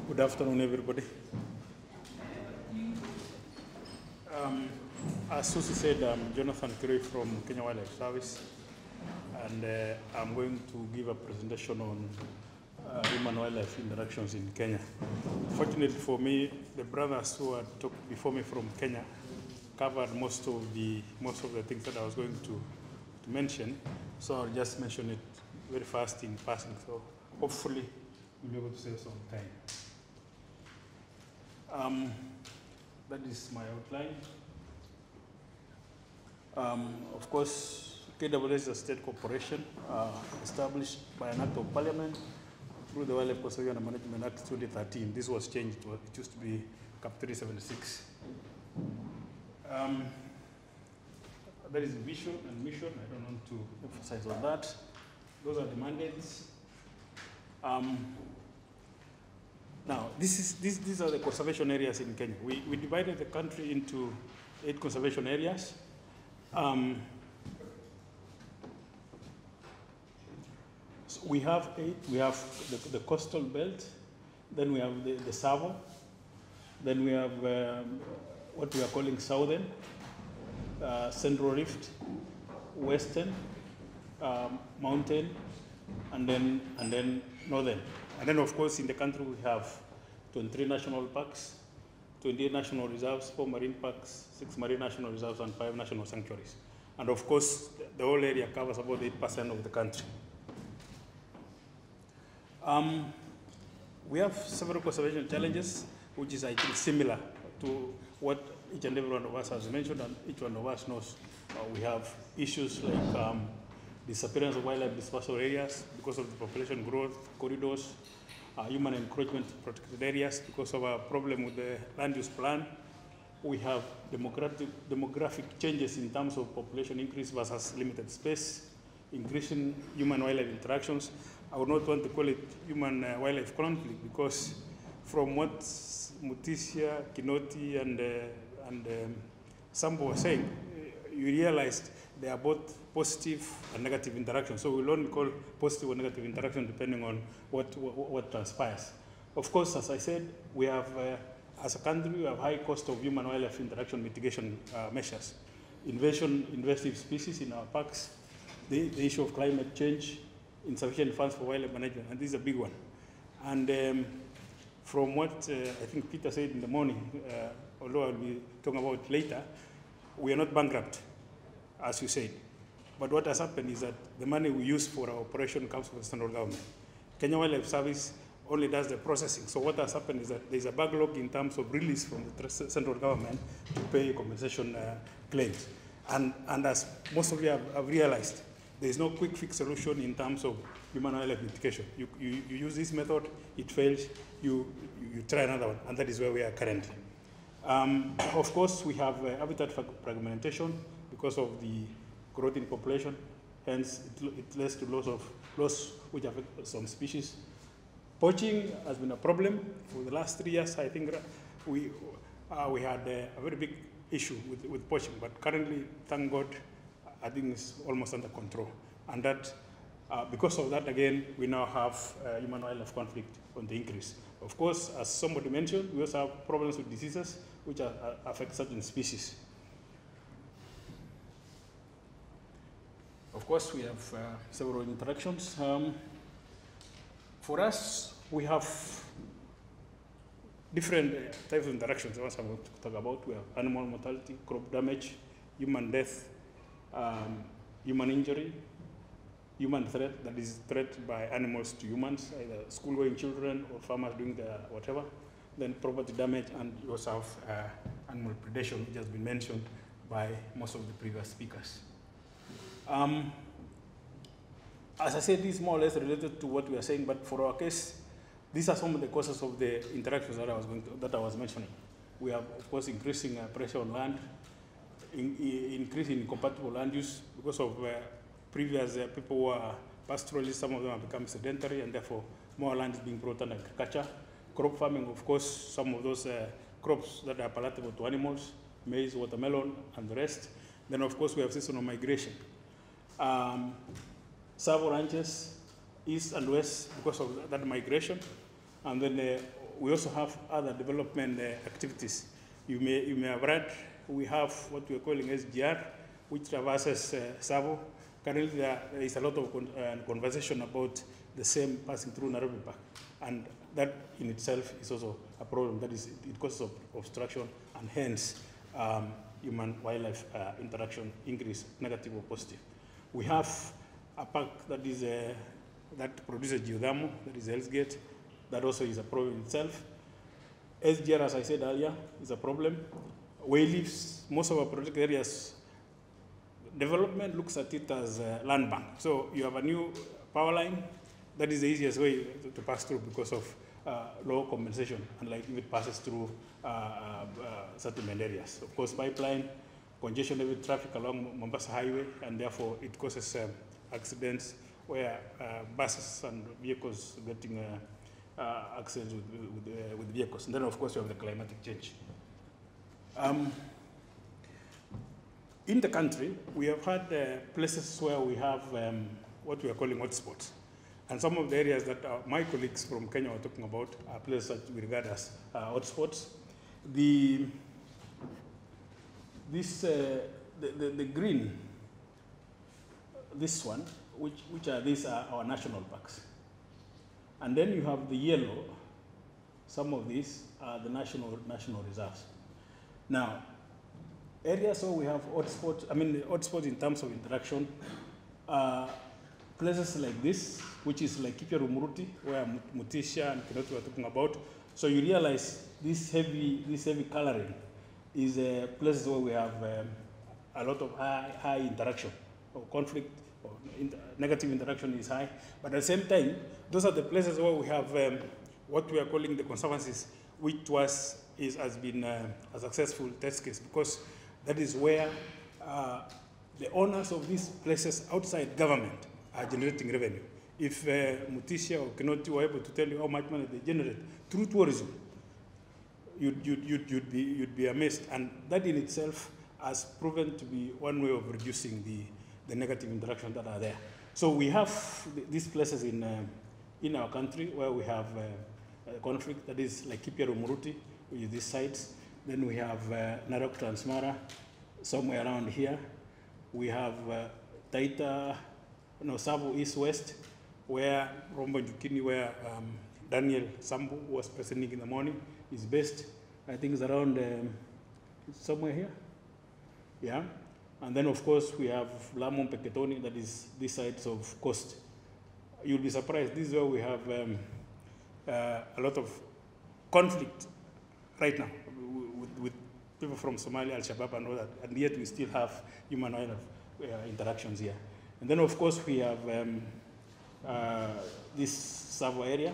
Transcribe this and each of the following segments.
Good afternoon, everybody. As Susie said, I'm Jonathan Kirui from Kenya Wildlife Service, and I'm going to give a presentation on human-wildlife interactions in Kenya. Fortunately for me, the brothers who had talked before me from Kenya covered most of the things that I was going to mention, so I'll just mention it very fast in passing. So hopefully we'll be able to save some time. That is my outline. Of course, KWS is a state corporation established by an act of parliament through the Wildlife Conservation and Management Act 2013. This was changed. It used to be Cap 376. That is vision and mission. I don't want to emphasize on that. Those are the mandates. Now, these are the conservation areas in Kenya. We divided the country into 8 conservation areas. So we have 8. We have the coastal belt, then we have the Savo, then we have what we are calling southern, central rift, western, mountain, and then northern. And then, of course, in the country we have 23 national parks, 28 national reserves, 4 marine parks, 6 marine national reserves, and 5 national sanctuaries. And of course, the whole area covers about 8% of the country. We have several conservation challenges, which is, I think, similar to what each and every one of us has mentioned, and each one of us knows. We have issues like disappearance of wildlife dispersal areas because of the population growth, corridors, human encroachment in protected areas because of a problem with the land use plan. We have demographic changes in terms of population increase versus limited space, increasing human-wildlife interactions. I would not want to call it human-wildlife conflict because from what Mutisia, Kinoti, and Sambo were saying, you realized they are both positive and negative interactions. So we'll only call positive or negative interaction depending on what transpires. Of course, as I said, we have, as a country, we have high cost of human-wildlife interaction mitigation measures. Invasive species in our parks, the issue of climate change, insufficient funds for wildlife management, and this is a big one. And from what I think Peter said in the morning, although I'll be talking about it later, we are not bankrupt, as you said. But what has happened is that the money we use for our operation comes from the central government. Kenya Wildlife Service only does the processing. So what has happened is that there's a backlog in terms of release from the central government to pay compensation claims. And as most of you have realized, there is no quick fix solution in terms of human wildlife mitigation. You use this method, it fails, you try another one, and that is where we are currently. Of course, we have habitat fragmentation because of the growth in population. Hence, it leads to loss which affect some species. Poaching has been a problem for the last 3 years. I think we had a very big issue with poaching, but currently, thank God, I think it's almost under control. And that, because of that, again, we now have human-wildlife conflict on the increase. Of course, as somebody mentioned, we also have problems with diseases which affect certain species. Of course, we have several interactions. For us, we have different types of interactions. The ones I'm going to talk about, we have animal mortality, crop damage, human death, human injury, human threat, that is threat by animals to humans, either school-going children or farmers doing the whatever. Then property damage, and you also have animal predation, which has been mentioned by most of the previous speakers. As I said, this is more or less related to what we are saying, but for our case, these are some of the causes of the interactions that I was mentioning. We have, of course, increasing pressure on land, increasing incompatible land use because of previous people who are pastoralists. Some of them have become sedentary, and therefore more land is being brought under agriculture. Crop farming, of course, some of those crops that are palatable to animals, maize, watermelon, and the rest. Then, of course, we have seasonal migration. Savo ranches, east and west, because of that migration. And then we also have other development activities. You may have read, we have what we're calling SGR, which traverses Tsavo. Currently, there is a lot of conversation about the same passing through Nairobi Park. And that in itself is also a problem. That is, it causes obstruction, and hence human-wildlife interaction increase, negative or positive. We have a park that is that produces geothermal, that is Hell's Gate. That also is a problem in itself. SGR, as I said earlier, is a problem. Where leaves, most of our project areas, development looks at it as a land bank. So you have a new power line, that is the easiest way to pass through because of low compensation, unlike if it passes through settlement areas. Of course, pipeline, congestion with traffic along Mombasa Highway, and therefore it causes accidents where buses and vehicles getting accidents with vehicles. And then, of course, you have the climatic change. In the country, we have had places where we have what we are calling hotspots. And some of the areas that my colleagues from Kenya were talking about are places that we regard as hotspots. The green, this one, these are our national parks. And then you have the yellow, some of these are the national reserves. Now, areas where we have hotspots, hotspots in terms of interaction, places like this, which is like Kipya Rumuruti, where Mutisha and Kinoti were talking about. So you realize this heavy coloring is places where we have a lot of high interaction or conflict, or negative interaction is high. But at the same time, those are the places where we have what we are calling the conservancies, which has been a successful test case, because that is where the owners of these places outside government are generating revenue. If Mutisha or Kinoti were able to tell you how much money they generate through tourism, you'd be amazed. And that in itself has proven to be one way of reducing the negative interaction that are there. So we have these places in our country where we have conflict, that is like Kipya Rumuruti, which is these sites. Then we have Narok Transmara, somewhere around here. We have Taita, Tsavo East-West, where Rombo Njukini, where Daniel Sambu was presenting in the morning, is based. I think it's around somewhere here. Yeah. And then, of course, we have Lamu Mpeketoni, that is this side of coast. You'll be surprised. This is where we have a lot of conflict right now with people from Somalia, Al-Shabaab and all that, and yet we still have human-wildlife interactions here. And then, of course, we have this Tsavo area.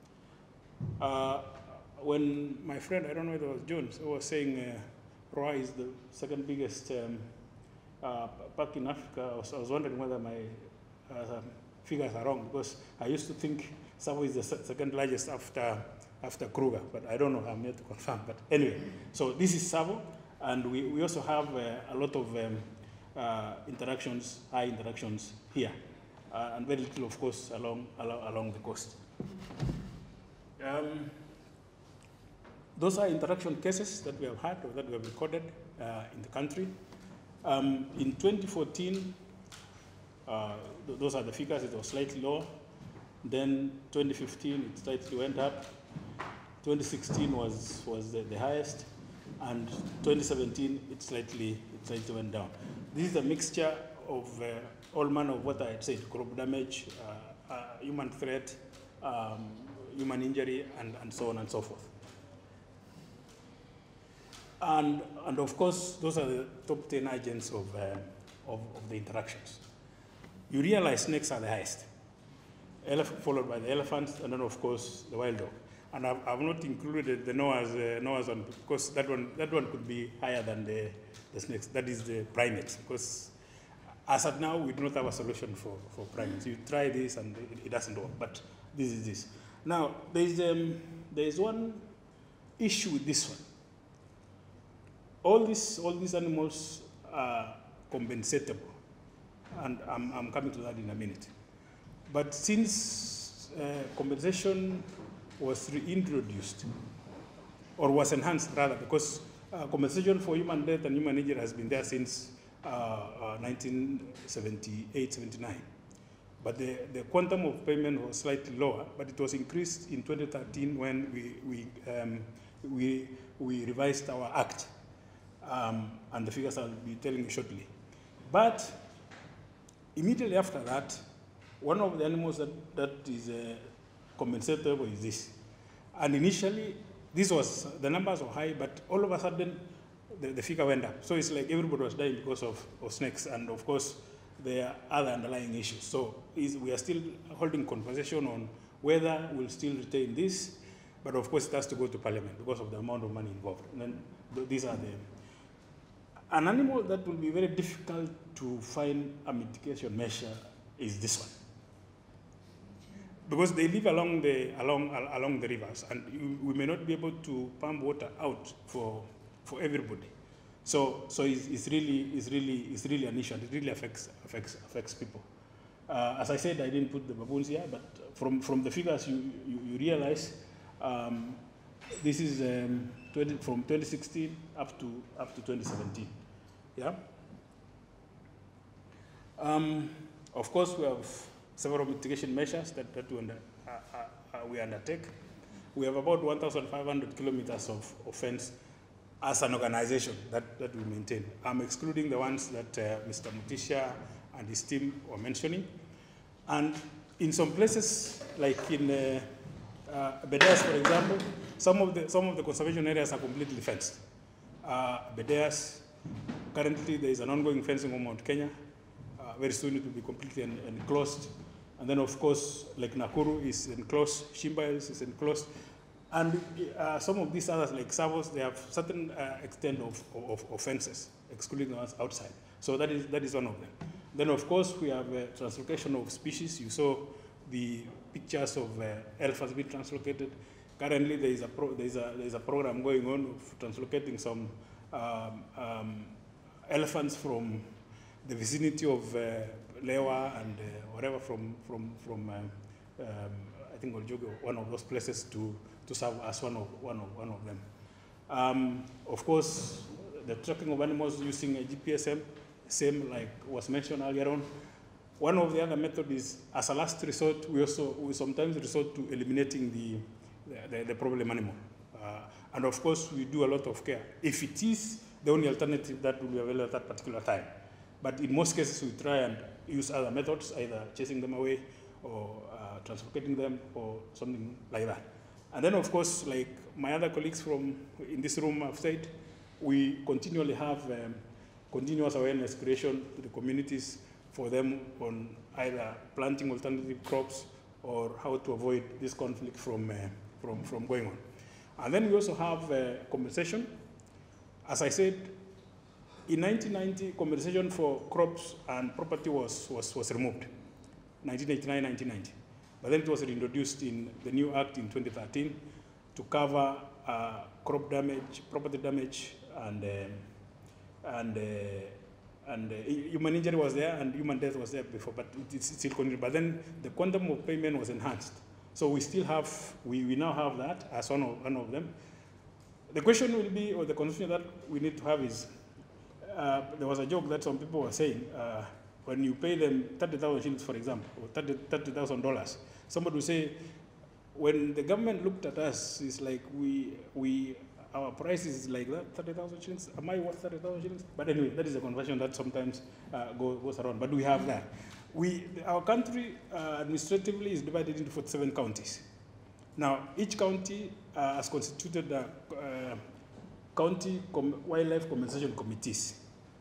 When my friend, I don't know if it was John, was saying Roa is the second biggest park in Africa, I was wondering whether my figures are wrong, because I used to think Tsavo is the second largest after Kruger, but I don't know, I'm yet to confirm. But anyway, so this is Tsavo, and we also have a lot of interactions, high interactions here, and very little, of course, along the coast. Those are interaction cases that we have had or that we have recorded in the country. In 2014, those are the figures, it was slightly lower. Then 2015, it slightly went up. 2016 was the highest, and 2017, it slightly went down. This is a mixture of all manner of what I had said: crop damage, human threat, human injury, and so on and so forth. And of course, those are the top 10 agents of the interactions. You realize snakes are the highest, followed by the elephants, and then of course the wild dog. And I've not included the Noah's one, because that one could be higher than the snakes. That is the primates, because as of now we do not have a solution for primates. You try this and it doesn't work, but this is this. Now there is one issue with this one. All these animals are compensatable, and I'm coming to that in a minute. But since compensation was reintroduced, or was enhanced rather, because compensation for human death and human injury has been there since 1978, 79. But the quantum of payment was slightly lower, but it was increased in 2013 when we revised our act, and the figures I'll be telling you shortly. But immediately after that, one of the animals that is compensatable is this. And initially, the numbers were high, but all of a sudden, the figure went up. So it's like everybody was dying because of snakes, and of course, there are other underlying issues. So we are still holding conversation on whether we'll still retain this, but of course it has to go to Parliament because of the amount of money involved. And then these are an animal that will be very difficult to find a mitigation measure is this one, because they live along the rivers, and we may not be able to pump water out for everybody. So it's really an issue, and it really affects people. As I said, I didn't put the baboons here, but from the figures you realize, this is from 2016 up to 2017. Yeah. Of course, we have several mitigation measures that we undertake. We have about 1,500 kilometers of fence as an organization that we maintain. I'm excluding the ones that Mr. Mutisha and his team were mentioning. And in some places, like in Bedeas, for example, some of the conservation areas are completely fenced. Bedeas, currently there is an ongoing fencing on Mount Kenya. Very soon it will be completely enclosed. And then, of course, like Nakuru is enclosed, Shimba is enclosed. And some of these others, like Savos, they have certain extent of fences, excluding the ones outside. So that is one of them. Then, of course, we have translocation of species. You saw the pictures of elephants being translocated. Currently, there is a program going on of translocating some elephants from the vicinity of Lewa and whatever from I think Oljogo, one of those places to serve as one of them. Of course, the tracking of animals using a GPSM, same like was mentioned earlier on. One of the other methods is, as a last resort, we sometimes resort to eliminating the problem animal. And of course, we do a lot of care. If it is the only alternative that will be available at that particular time. But in most cases, we try and use other methods, either chasing them away or translocating them or something like that. And then, of course, like my other colleagues in this room have said, we continually have continuous awareness creation to the communities for them on either planting alternative crops or how to avoid this conflict from going on. And then we also have compensation. As I said, in 1990, compensation for crops and property was removed, 1989, 1990. But then it was reintroduced in the new act in 2013 to cover crop damage, property damage, and human injury was there and human death was there before, but it's still continued. But then the quantum of payment was enhanced. So we still have, we now have that as one of them. The question will be, or the confusion that we need to have is, there was a joke that some people were saying, when you pay them 30,000 shillings, for example, or $30,000, somebody will say, when the government looked at us, it's like our price is like that, 30,000 shillings. Am I worth 30,000 shillings? But anyway, that is a conversion that sometimes goes around. But we have that. Our country administratively is divided into 47 counties. Now, each county has constituted county wildlife compensation committees.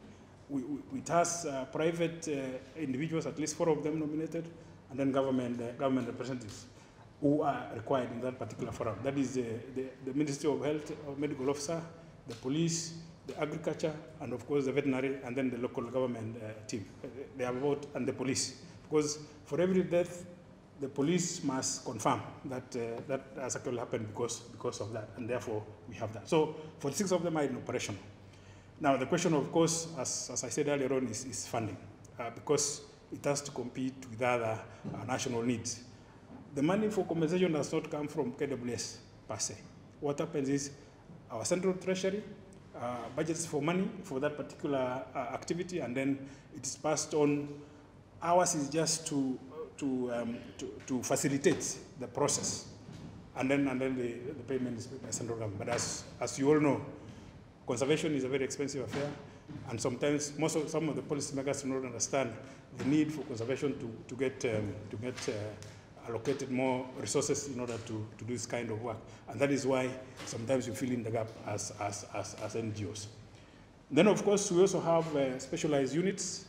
It has private individuals, at least 4 of them nominated, and then government representatives who are required in that particular forum. That is the Ministry of Health, or medical officer, the police, the agriculture, and of course the veterinary, and then the local government team. They have about, and the police. Because for every death, the police must confirm that that has actually happened because of that, and therefore we have that. So 46 of them are in operation. Now the question, of course, as I said earlier on, is funding, because it has to compete with other national needs. the money for compensation does not come from KWS per se. What happens is our central treasury budgets for money for that particular activity, and then it is passed on. Ours is just to facilitate the process, and then the payment is by central government. But as you all know, conservation is a very expensive affair, and sometimes some of the policymakers do not understand the need for conservation to get allocated more resources in order to do this kind of work, and that is why sometimes you fill in the gap as NGOs. Then, of course, we also have specialized units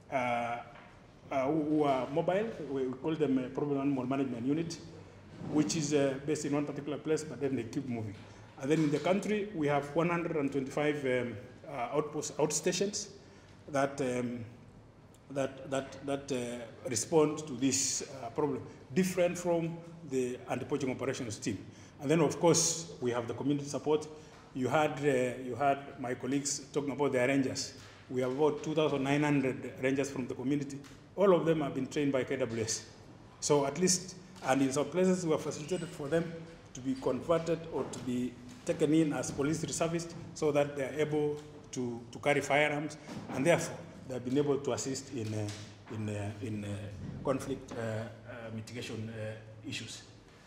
who are mobile. We call them a problem animal management unit, which is based in one particular place, but then they keep moving. And then in the country, we have 125 outstations that respond to this problem, different from the anti-poaching operations team. And then, of course, we have the community support. You had my colleagues talking about the rangers. We have about 2,900 rangers from the community. All of them have been trained by KWS. So at least, and in some places, we have facilitated for them to be converted or to be taken in as police reservists so that they are able to carry firearms, and therefore they have been able to assist in conflict mitigation issues.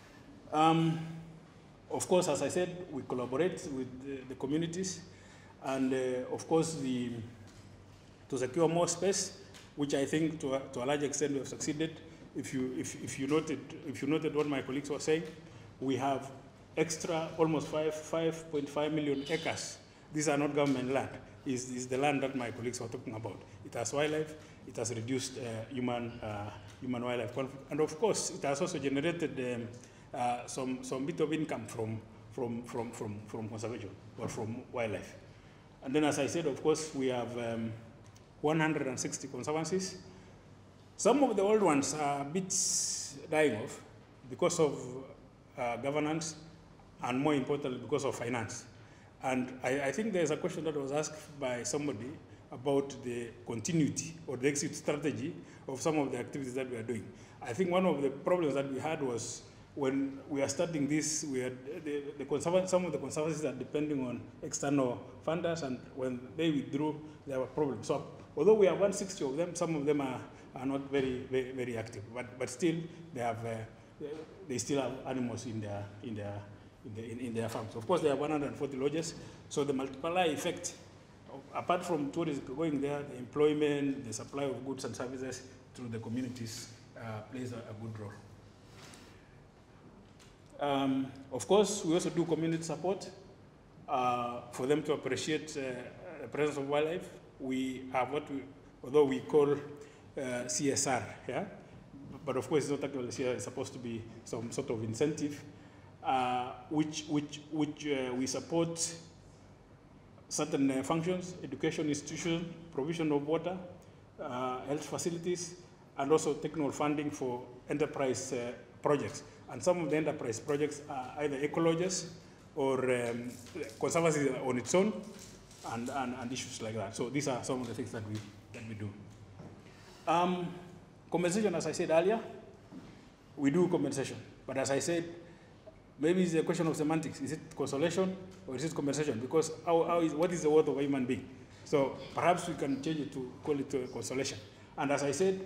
Of course, as I said, we collaborate with the communities, and of course, to secure more space, which I think to a large extent we have succeeded. If you noted what my colleagues were saying, we have extra almost 5.5 million acres. These are not government land. Is the land that my colleagues were talking about. It has wildlife. It has reduced human-wildlife conflict, and of course, it has also generated some bit of income from conservation or from wildlife. And then, as I said, of course, we have 160 conservancies. Some of the old ones are a bit dying off because of governance, and more importantly, because of finance. And I think there's a question that was asked by somebody about the continuity or the exit strategy of some of the activities that we are doing. I think one of the problems that we had was when we are starting this, we had some of the conservancies are depending on external funders, and when they withdrew, there were problems. So although we have 160 of them, some of them are not very active, but still they still have animals in their farms. Of course, there are 140 lodges, so the multiplier effect, apart from tourists going there, the employment, the supply of goods and services through the communities plays a good role. Of course, we also do community support for them to appreciate the presence of wildlife. We have although we call CSR, yeah? But of course, it's not actually CSR, it's supposed to be some sort of incentive, which we support certain functions, education institutions, provision of water, health facilities, and also technical funding for enterprise projects. And some of the enterprise projects are either eco-lodges or conservancy on its own, and issues like that. So these are some of the things that we do. Compensation, as I said earlier, we do compensation. But as I said, maybe it's a question of semantics. Is it consolation or is it compensation? Because what is the worth of a human being? So perhaps we can change it to call it consolation. And as I said,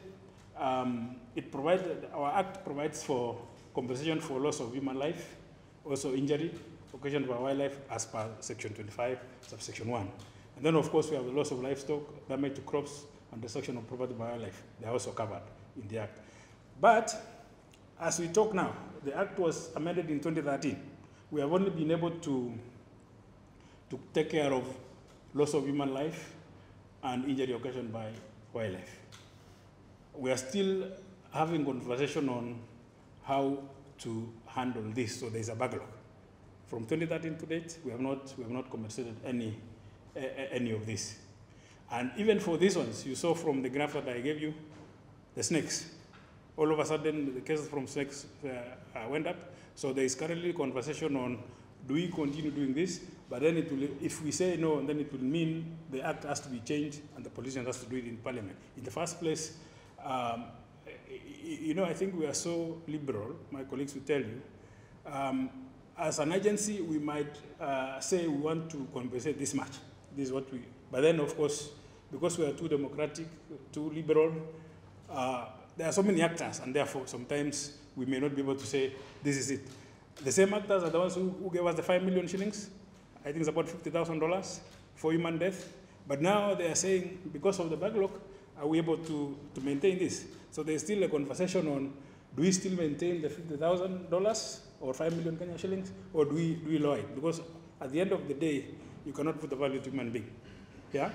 our act provides for compensation for loss of human life, also injury occasioned by wildlife as per Section 25, subsection 1. And then, of course, we have the loss of livestock, damage to crops, and destruction of property by wildlife. They are also covered in the Act. But as we talk now, the Act was amended in 2013. We have only been able to take care of loss of human life and injury occasioned by wildlife. We are still having conversation on how to handle this, so there's a backlog. From 2013 to date, we have not compensated any of this. And even for these ones, you saw from the graph that I gave you, the snakes. All of a sudden, the cases from snakes went up. So there is currently conversation on, do we continue doing this? But then if we say no, then it will mean the Act has to be changed and the politician has to do it in Parliament. In the first place, you know, I think we are so liberal, my colleagues will tell you. As an agency, we might say we want to compensate this much. This is what we, but then of course, because we are too democratic, too liberal, there are so many actors, and therefore sometimes we may not be able to say, this is it. The same actors are the ones who gave us the 5 million shillings. I think it's about $50,000 for human death. But now they are saying, because of the backlog, are we able to maintain this? So there's still a conversation on, do we still maintain the $50,000 or 5 million Kenya shillings, or do we lower it? Because at the end of the day, you cannot put the value to human being. Yeah?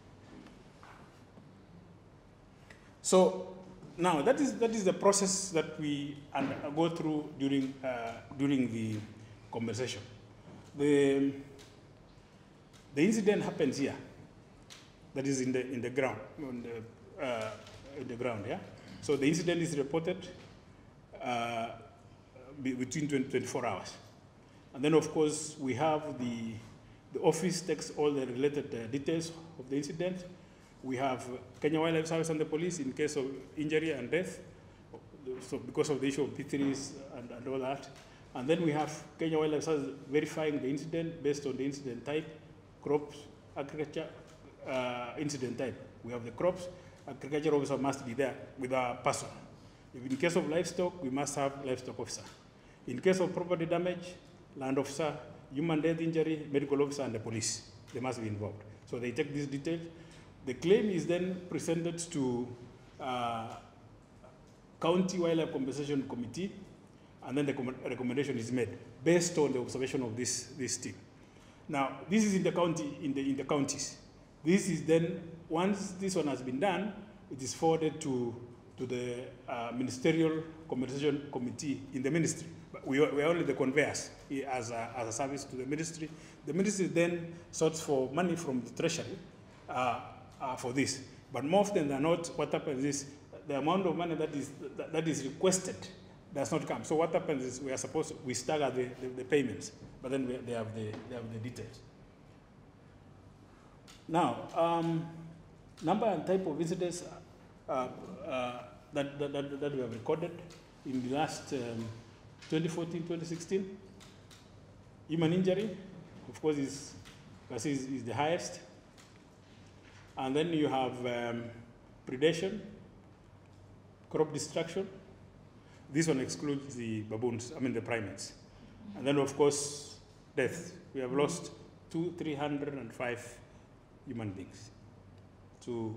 So now that is the process that we go through during the conversation. The incident happens here. That is in the ground, in the ground. Yeah. So the incident is reported between 24 hours, and then of course we have the office takes all the related details of the incident. We have Kenya Wildlife Service and the police in case of injury and death, so because of the issue of P3s and all that. And then we have Kenya Wildlife Service verifying the incident based on the incident type, crops, agriculture, incident type. We have the crops, agriculture officer must be there with a person. If in case of livestock, we must have livestock officer. In case of property damage, land officer, human death injury, medical officer, and the police. They must be involved. So they take these details. The claim is then presented to County Wildlife Compensation Committee, and then the recommendation is made based on the observation of this team. Now, this is in the county, in the counties. This is then, once this one has been done, it is forwarded to the Ministerial Compensation Committee in the ministry. But we are only the conveyors as a service to the ministry. The ministry then sorts for money from the treasury for this. But more often than not, what happens is the amount of money that is requested does not come. So what happens is we stagger the payments, but then they have the details. Now, number and type of incidents that we have recorded in the last 2014, 2016. Human injury, of course, is the highest. And then you have predation, crop destruction. This one excludes the baboons, the primates. And then, of course, death. We have lost 305 human beings to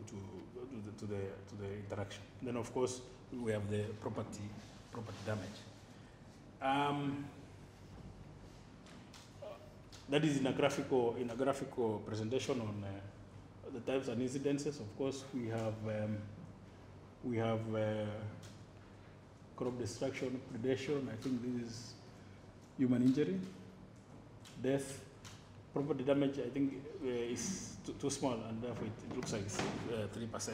the interaction. Then, of course, we have the property damage. That is in a graphical presentation on the types and incidences. Of course, we have crop destruction, predation. I think this is human injury, death, property damage. I think is too small, and therefore it looks like it's 3%,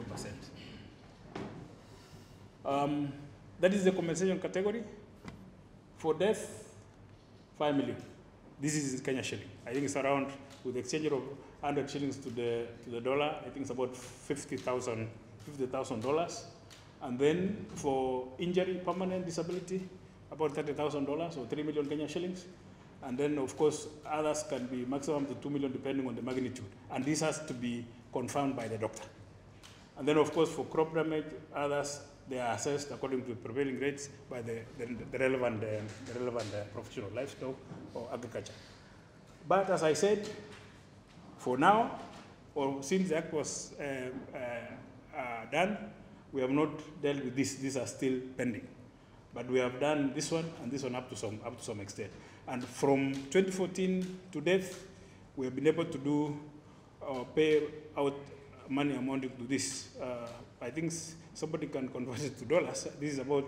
0%. That is the compensation category. For death, 5 million. This is Kenya shilling. I think it's around, with the exchange of 100 shillings to the dollar, I think it's about $50,000. And then for injury, permanent disability, about $30,000 or 3 million Kenya shillings. And then, of course, others can be maximum to 2 million depending on the magnitude. And this has to be confirmed by the doctor. And then, of course, for crop damage, others, they are assessed according to prevailing rates by the relevant professional livestock or agriculture. But as I said, for now, or since the act was done, we have not dealt with this. These are still pending. But we have done this one and this one up to some extent. And from 2014 to date, we have been able to do pay out money amounting to this. I think somebody can convert it to dollars. This is about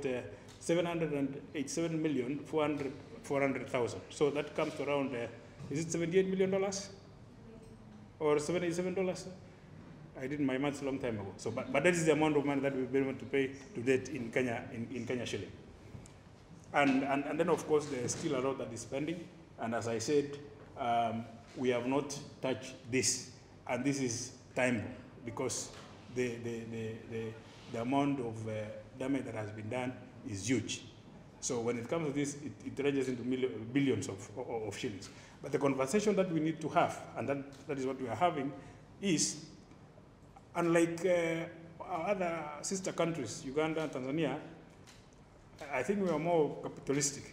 787,400,000. So that comes to around, is it $78 million or $77? I did my maths a long time ago. So, but that is the amount of money that we've been able to pay to date in Kenya shilling. And then, of course, there's still a lot that is pending. And as I said, we have not touched this. And this is time, because the amount of damage that has been done is huge. So when it comes to this, it ranges into billions of shillings. But the conversation that we need to have, and that is what we are having, is unlike our other sister countries, Uganda and Tanzania, I think we are more capitalistic.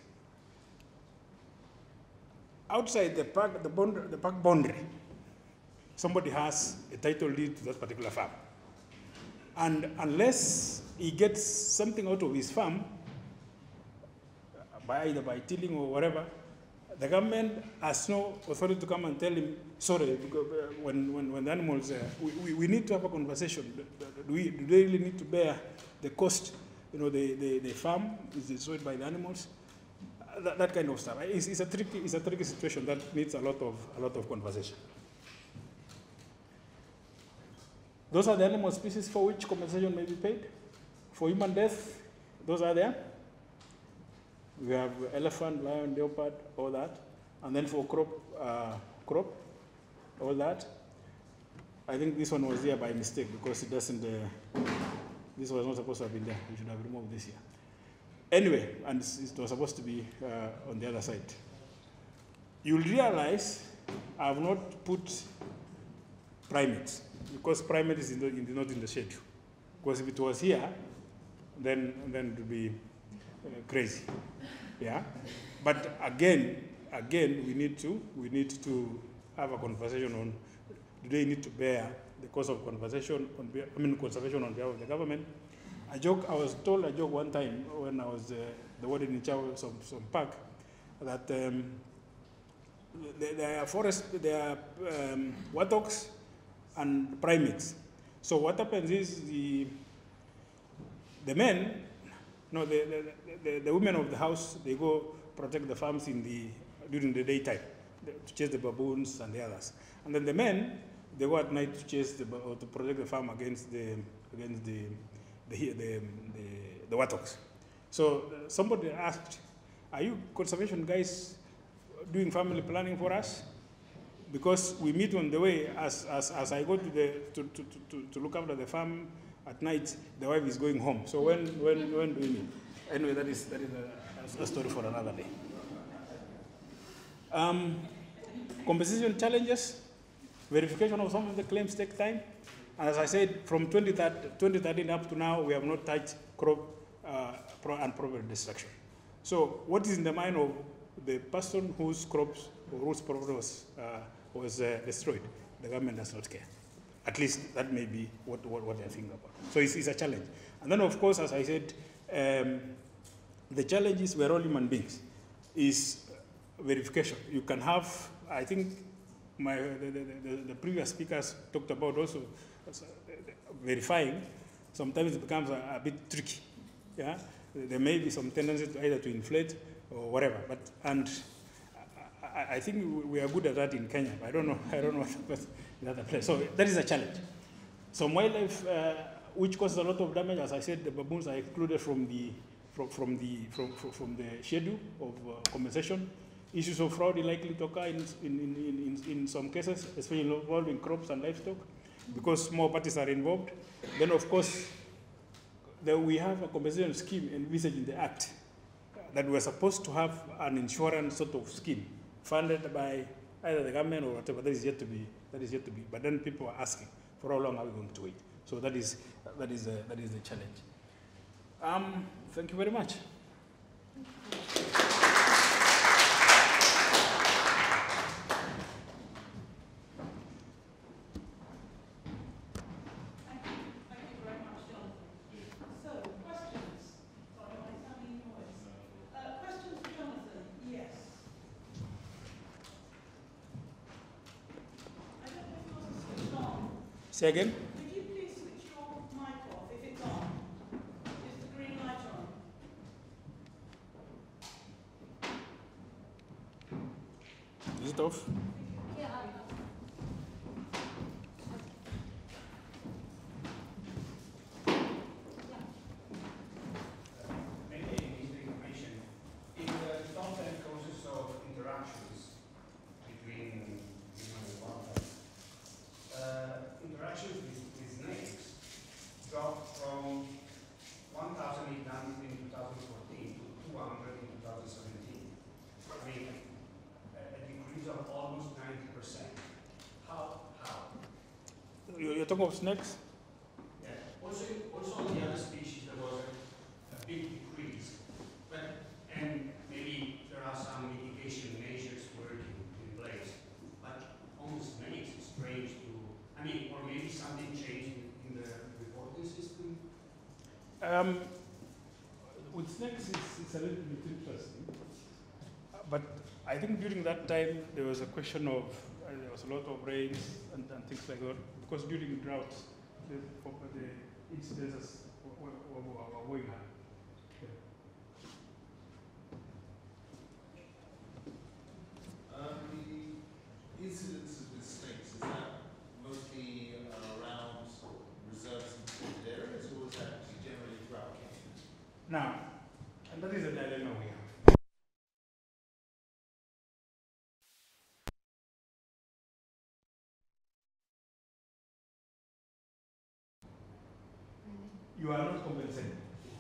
Outside the park boundary, somebody has a title deed to that particular farm. And unless he gets something out of his farm, either by tilling or whatever, the government has no authority to come and tell him, sorry, because when the animals, we need to have a conversation. Do they really need to bear the cost? You know, the farm is destroyed by the animals. That kind of stuff. It's a tricky situation that needs a lot of conversation. Those are the animal species for which compensation may be paid. For human death, those are there. We have elephant, lion, leopard, all that. And then for crop, all that. I think this one was there by mistake because it doesn't, this was not supposed to have been there. We should have removed this here. Anyway, and it was supposed to be on the other side. You'll realize I have not put primates because primate is not in the schedule. Because if it was here, then it would be crazy. Yeah, but again, we need to have a conversation on: do they need to bear the cost of conservation on behalf of the government? I was told a joke one time when I was the warden in charge of some park that there are warthogs and primates. So what happens is the men. No, the women of the house, they go protect the farms during the daytime to chase the baboons and the others. And then the men, they go at night to chase or to protect the farm against the warthogs. So somebody asked, are you conservation guys doing family planning for us? Because we meet on the way as I go to look after the farm. At night, the wife is going home. So when do we meet? Anyway, that is a story for another day. Compensation challenges, verification of some of the claims take time. And as I said, from 2013 up to now, we have not touched crop and property destruction. So what is in the mind of the person whose crops or whose property was destroyed? The government does not care. At least that may be what they're thinking about. So it's a challenge. And then, of course, as I said, the challenges, we're all human beings, is verification. You can have, I think, the previous speakers talked about also verifying. Sometimes it becomes a bit tricky. Yeah, there may be some tendency either to inflate or whatever. And I think we are good at that in Kenya. I don't know what happens in other places. So that is a challenge. Some wildlife which causes a lot of damage, as I said, the baboons are excluded from the schedule of compensation. Issues of fraud are likely to occur in some cases, especially involving crops and livestock, because more parties are involved. Then, of course, we have a compensation scheme envisaged in the Act that we're supposed to have an insurance sort of scheme funded by either the government or whatever. That is yet to be. But then people are asking, for how long are we going to wait? So that is the challenge. Thank you very much. Say again? Could you please switch your mic off if it's on? Is the green light on? Is it off? Yeah. Maintaining the information in the content consists of interactions between human and wildlife. Interactions with snakes drop from 1,000 you're talking of snakes? Yeah. Also on the other species there was a big decrease, and maybe there are some mitigation measures working in place, but almost makes it strange to, I mean, or maybe something changed in the reporting system. With snakes, it's a little bit interesting. But I think during that time, there was a question of, there was a lot of rains and things like that. Because during droughts, the incidences were going up. The incidences with snakes, is that mostly around reserves and protected areas, or is that generally throughout Kenya? Now, and that is a dilemma we have. You are not compensated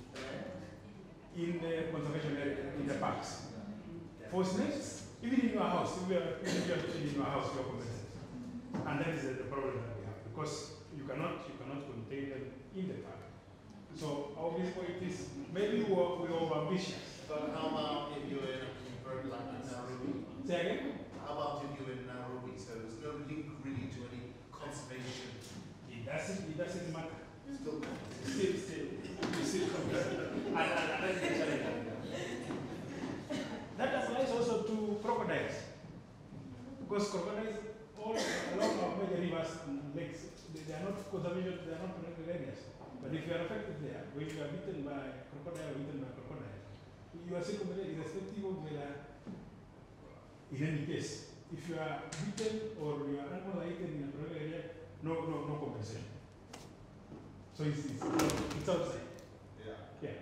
in the conservation area, in the parks. For snakes, even in your house, if you are in your house, you are compensated. And that is the problem that we have, because you cannot contain them in the park. So our big point is, maybe we are ambitious. But how about if you're in a bird like Nairobi? Say again? How about if you're in Nairobi? So there's no link really to any conservation. It doesn't matter. Still Still compensated. And that is the challenge. That applies also to crocodiles. Because crocodiles, all along our major rivers and lakes, they are not conservation, they are not protected areas. But if you are affected there, when you are bitten by crocodile or eaten by crocodile, you are still compensated irrespective of whether, in any case, if you are bitten or your animals are eaten in a protected area, no compensation. So it's outside. Yeah. Yeah.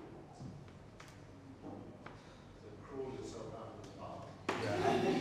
So crawl yourself out of the park. Yeah.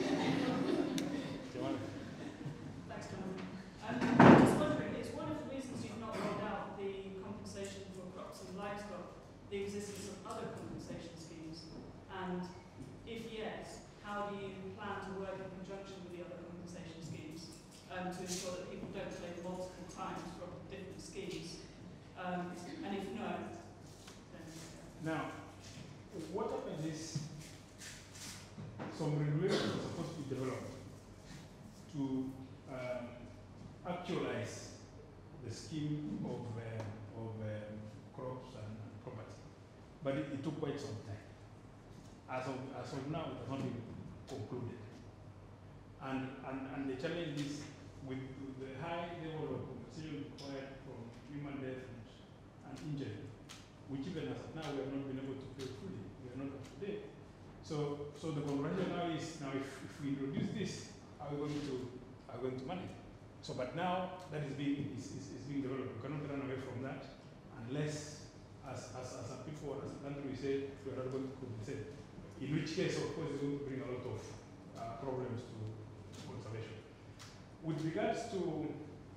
Thanks, Jonathan. I'm just wondering, is one of the reasons you've not rolled out the compensation for crops and livestock the existence of other compensation schemes? And if yes, how do you plan to work in conjunction with the other compensation schemes to ensure that people don't claim multiple times from different schemes? And if no, then... Now, what happens is some regulations are supposed to be developed to actualize the scheme of crops and property. But it took quite some time. As of now, it has not been concluded. And the challenge is with the high level of compensation required from human death and injury, which even as of now we have not been able to pay fully. We are not up to date. So the conversation now is, if we introduce this, are we going to manage it? So but now that is being developed. We cannot run away from that unless as a people, as a country, we say we are not going to compensate. In which case, of course, it's going to bring a lot of problems to conservation. With regards to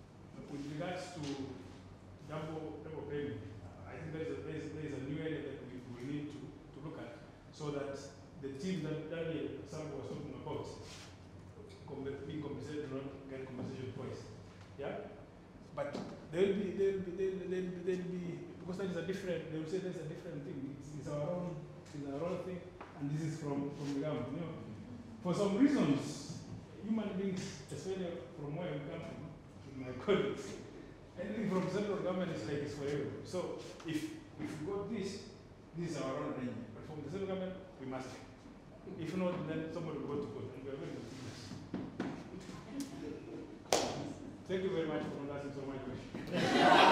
double payment, I think there is a new area that we need to look at, so that the team that Daniel Sambo was talking about, being compensated, not get compensation twice. Yeah, but they'll be because that is a different. They will say there's a different thing. It's our own thing, and this is from the government. You know, for some reasons, human beings, especially from where we come from, with my colleagues, anything from central government is like it's for everyone. So if we got this is our own arrangement. But from the central government, we must pay. If not, then somebody will go to court, and we are very serious. Thank you very much for not asking so much questions.